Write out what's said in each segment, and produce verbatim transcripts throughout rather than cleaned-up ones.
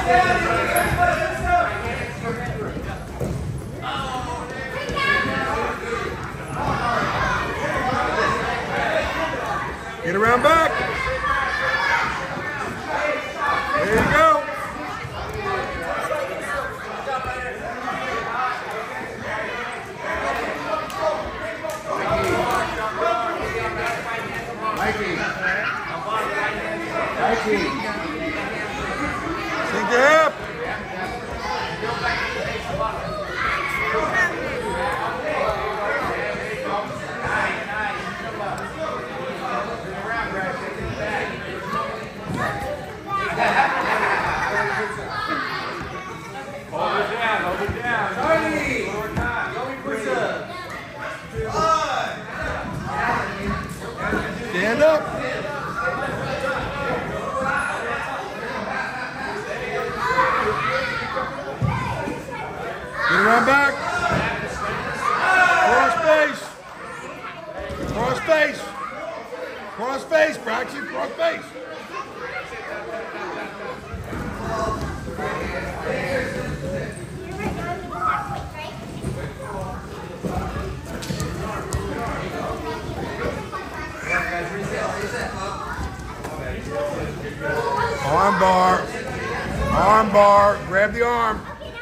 Get around back. There you go. Mikey. Mikey. Sink the hip. Hold it down, hold it down. Charlie. One more time. Go push up. Stand up. Get around back. Cross face. Cross face. Cross face, Braxton. Cross face. Arm bar. Arm bar. Grab the arm.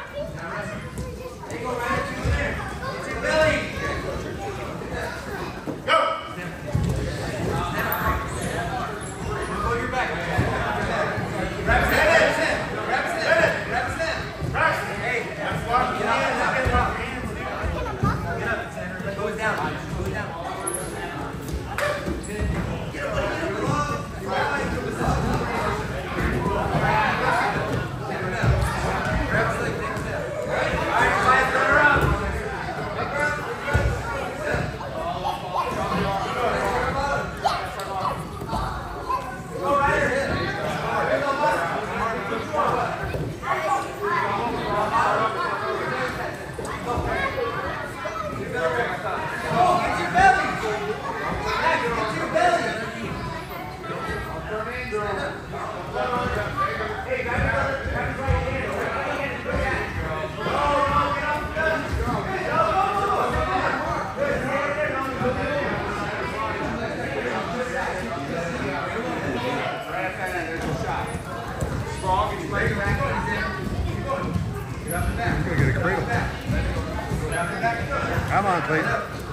Come on, Clayton.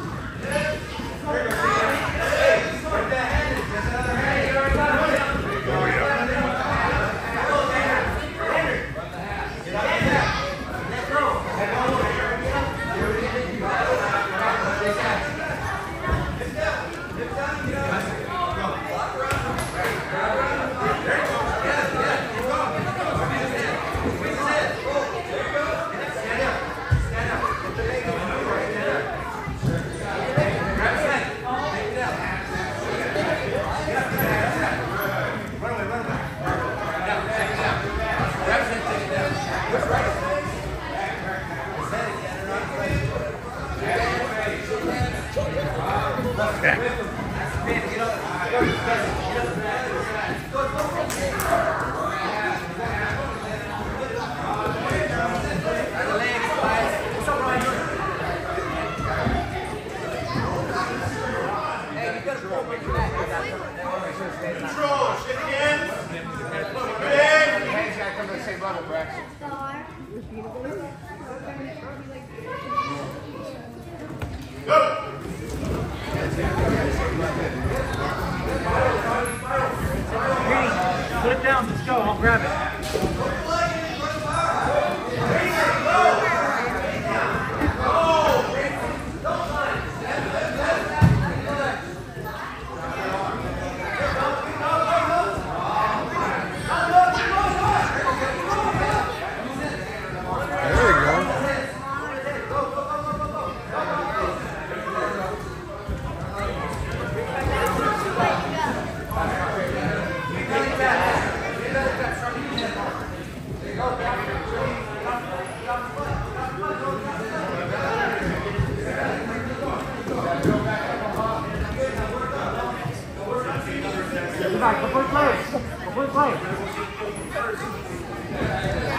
Control, shit again. Good in. Hands gotta come to the same level, Braxton. Go. Put it down, let's go, I'll grab it. Back, before it close. Before it close.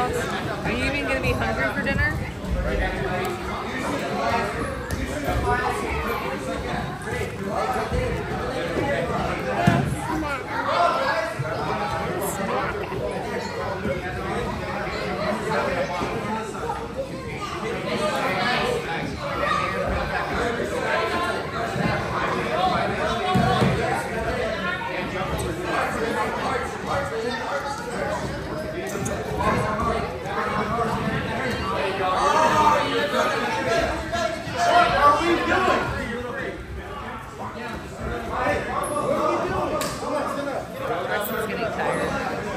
Are you even going to be hungry for dinner? Braxton's getting tired.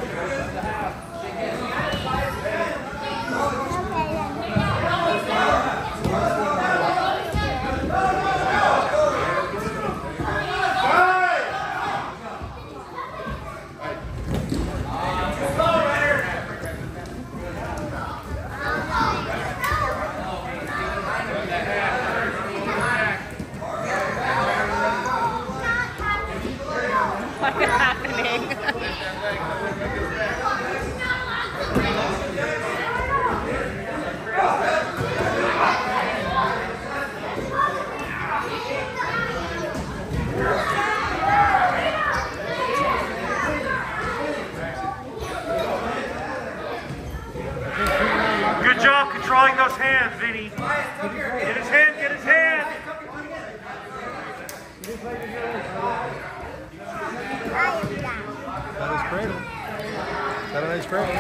What's happening? Good job controlling those hands, Vinny. Get his hand, get his hand. That is cradle. That a nice cradle.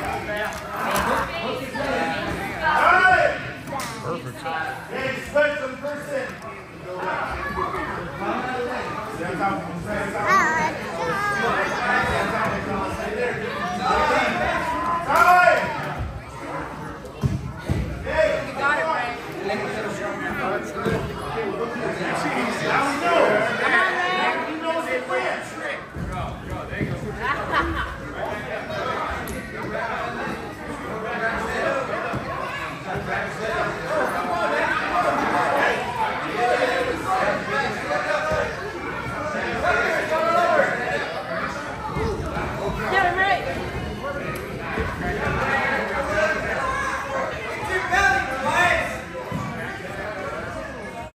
Perfect. Hey, special person. Oh.